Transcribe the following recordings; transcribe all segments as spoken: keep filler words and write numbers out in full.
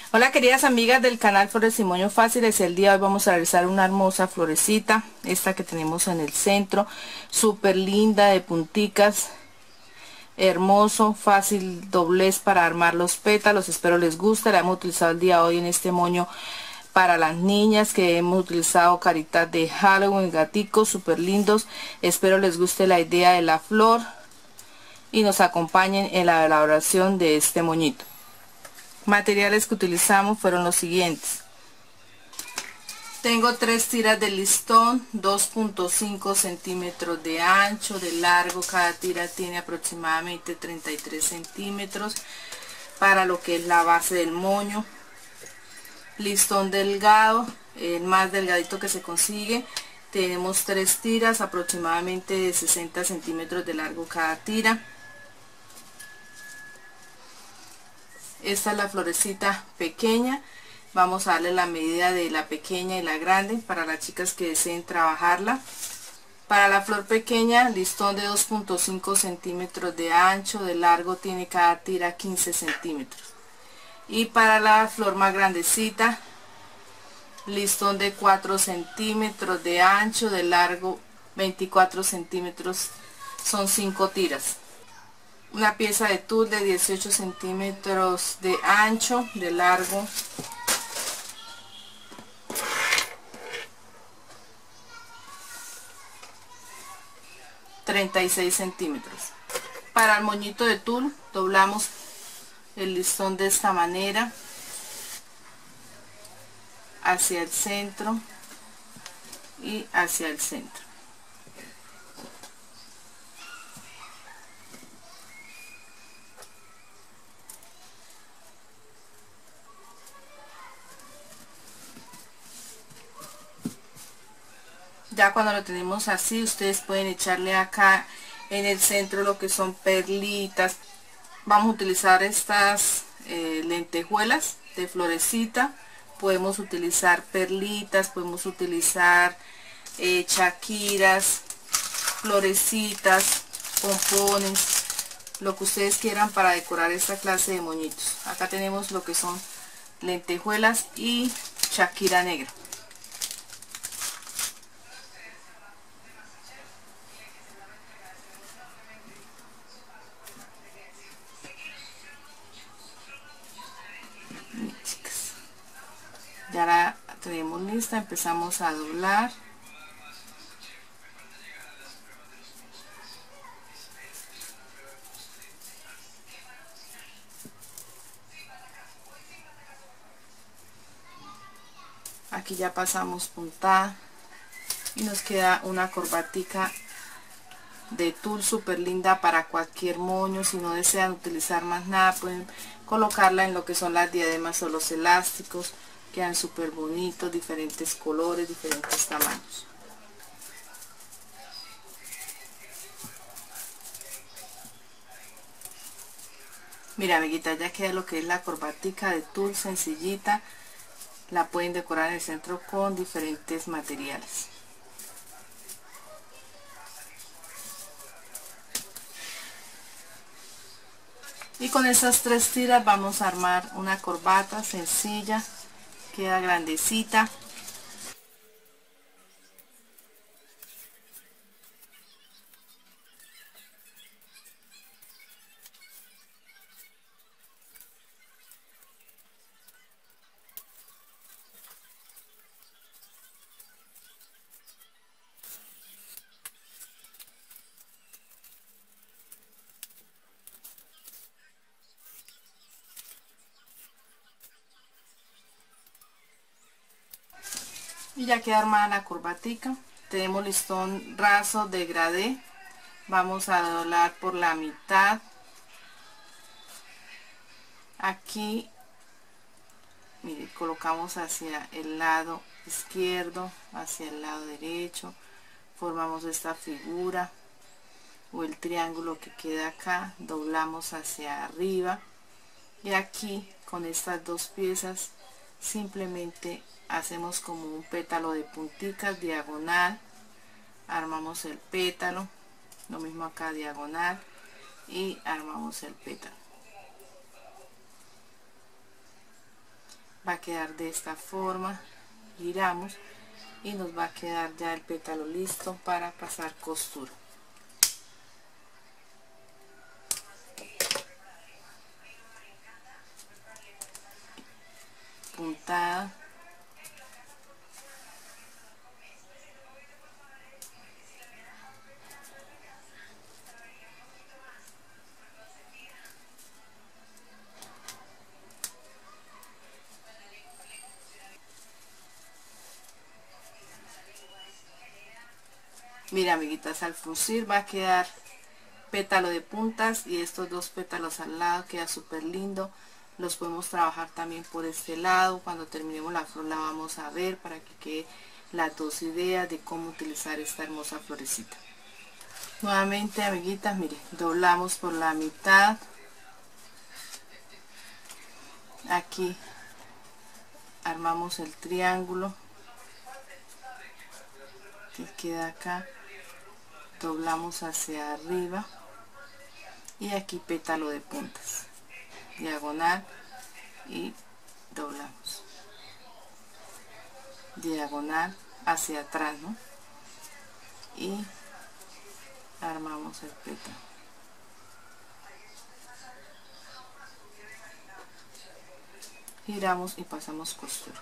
Hola queridas amigas del canal Flores y Moños Fáciles. El día de hoy vamos a realizar una hermosa florecita, esta que tenemos en el centro, súper linda, de punticas, hermoso, fácil doblez para armar los pétalos. Espero les guste. La hemos utilizado el día de hoy en este moño para las niñas, que hemos utilizado caritas de Halloween, gaticos súper lindos. Espero les guste la idea de la flor y nos acompañen en la elaboración de este moñito. Materiales que utilizamos fueron los siguientes. Tengo tres tiras de listón, dos punto cinco centímetros de ancho, de largo. Cada tira tiene aproximadamente treinta y tres centímetros para lo que es la base del moño. Listón delgado, el más delgadito que se consigue. Tenemos tres tiras, aproximadamente de sesenta centímetros de largo cada tira. Esta es la florecita pequeña. Vamos a darle la medida de la pequeña y la grande para las chicas que deseen trabajarla. Para la flor pequeña, listón de dos punto cinco centímetros de ancho, de largo tiene cada tira quince centímetros. Y para la flor más grandecita, listón de cuatro centímetros de ancho, de largo veinticuatro centímetros, son cinco tiras. Una pieza de tul de dieciocho centímetros de ancho, de largo treinta y seis centímetros. Para el moñito de tul doblamos el listón de esta manera hacia el centro y hacia el centro. Ya cuando lo tenemos así, ustedes pueden echarle acá en el centro lo que son perlitas. Vamos a utilizar estas eh, lentejuelas de florecita. Podemos utilizar perlitas, podemos utilizar eh, chaquiras, florecitas, pompones, lo que ustedes quieran para decorar esta clase de moñitos. Acá tenemos lo que son lentejuelas y chaquira negra. Ya la tenemos lista, empezamos a doblar. Aquí ya pasamos puntada y nos queda una corbatica de tul súper linda para cualquier moño. Si no desean utilizar más nada, pueden colocarla en lo que son las diademas o los elásticos. Quedan súper bonitos, diferentes colores, diferentes tamaños. Mira, amiguitas, ya queda lo que es la corbatica de tul sencillita. La pueden decorar en el centro con diferentes materiales. Y con esas tres tiras vamos a armar una corbata sencilla, queda grandecita. Y ya queda armada la corbatica. Tenemos listón raso degradé. Vamos a doblar por la mitad. Aquí, mire, colocamos hacia el lado izquierdo, hacia el lado derecho. Formamos esta figura o el triángulo que queda acá. Doblamos hacia arriba. Y aquí, con estas dos piezas, simplemente hacemos como un pétalo de punticas diagonal, armamos el pétalo, lo mismo acá diagonal y armamos el pétalo. va a quedar de esta forma. Giramos y nos va a quedar ya el pétalo listo para pasar costura. Puntada. Mira, amiguitas, al fruncir va a quedar pétalo de puntas y estos dos pétalos al lado, queda súper lindo. Los podemos trabajar también por este lado. Cuando terminemos la flor la vamos a ver para que quede las dos ideas de cómo utilizar esta hermosa florecita. Nuevamente, amiguitas, miren, doblamos por la mitad. Aquí armamos el triángulo que queda acá, doblamos hacia arriba y aquí pétalo de puntas, diagonal y doblamos, diagonal hacia atrás, ¿no? Y armamos el pétalo. Giramos y pasamos costura.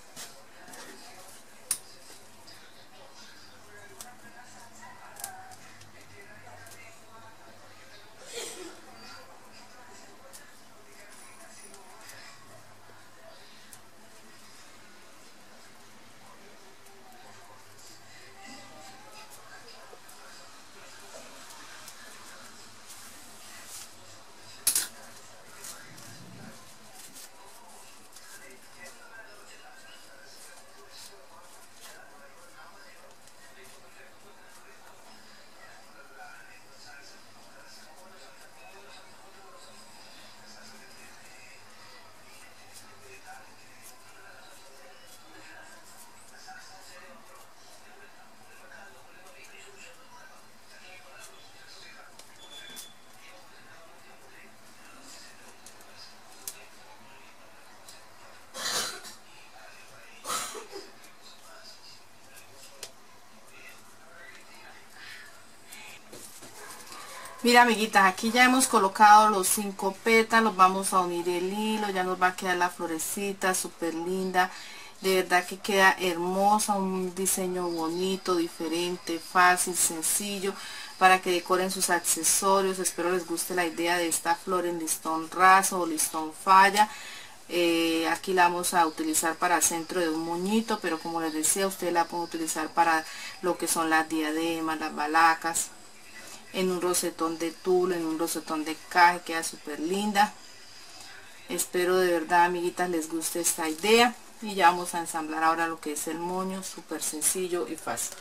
Mira, amiguitas, aquí ya hemos colocado los cinco pétalos, vamos a unir el hilo, ya nos va a quedar la florecita súper linda. De verdad que queda hermosa, un diseño bonito, diferente, fácil, sencillo, para que decoren sus accesorios. Espero les guste la idea de esta flor en listón raso o listón falla. Eh, aquí la vamos a utilizar para centro de un moñito, pero como les decía, ustedes la pueden utilizar para lo que son las diademas, las balacas, en un rosetón de tul, en un rosetón de caje, queda súper linda. Espero de verdad, amiguitas, les guste esta idea. Y ya vamos a ensamblar ahora lo que es el moño, súper sencillo y fácil.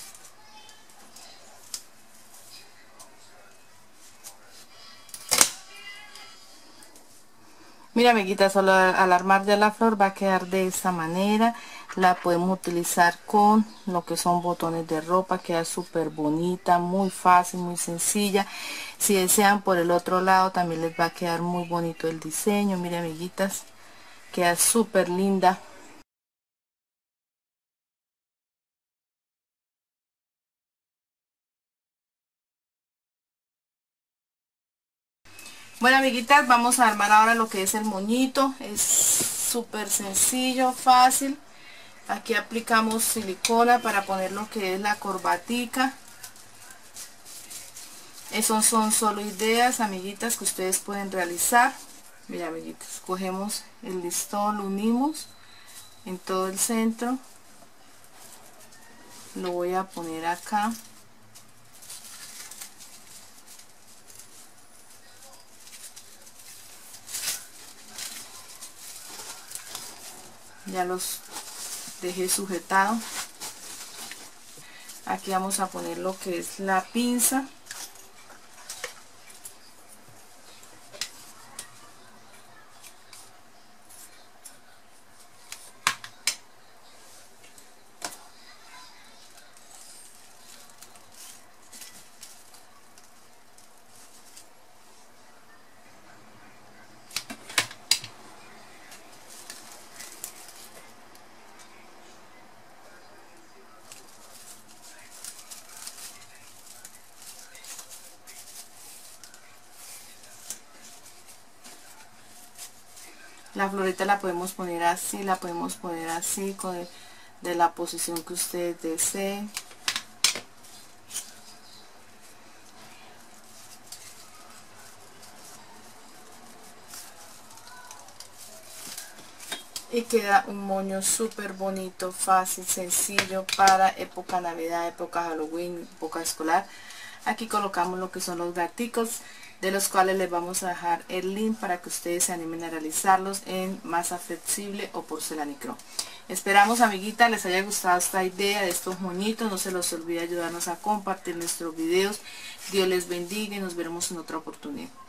Mira, amiguitas, solo al armar ya la flor va a quedar de esta manera. La podemos utilizar con lo que son botones de ropa, queda súper bonita, muy fácil, muy sencilla. Si desean, por el otro lado también les va a quedar muy bonito el diseño. Mira, amiguitas, queda súper linda. Bueno, amiguitas, vamos a armar ahora lo que es el moñito. Es súper sencillo, fácil. Aquí aplicamos silicona para poner lo que es la corbatica. Esos son solo ideas, amiguitas, que ustedes pueden realizar. Mira, amiguitas, cogemos el listón, lo unimos en todo el centro. Lo voy a poner acá. Ya los dejé sujetado. Aquí vamos a poner lo que es la pinza. La florita la podemos poner así, la podemos poner así, con el, de la posición que ustedes deseen. Y queda un moño súper bonito, fácil, sencillo para época Navidad, época Halloween, época escolar. Aquí colocamos lo que son los gaticos, de los cuales les vamos a dejar el link para que ustedes se animen a realizarlos en masa flexible o porcelanicrón. Esperamos, amiguitas, les haya gustado esta idea de estos moñitos. No se los olvide ayudarnos a compartir nuestros videos. Dios les bendiga y nos veremos en otra oportunidad.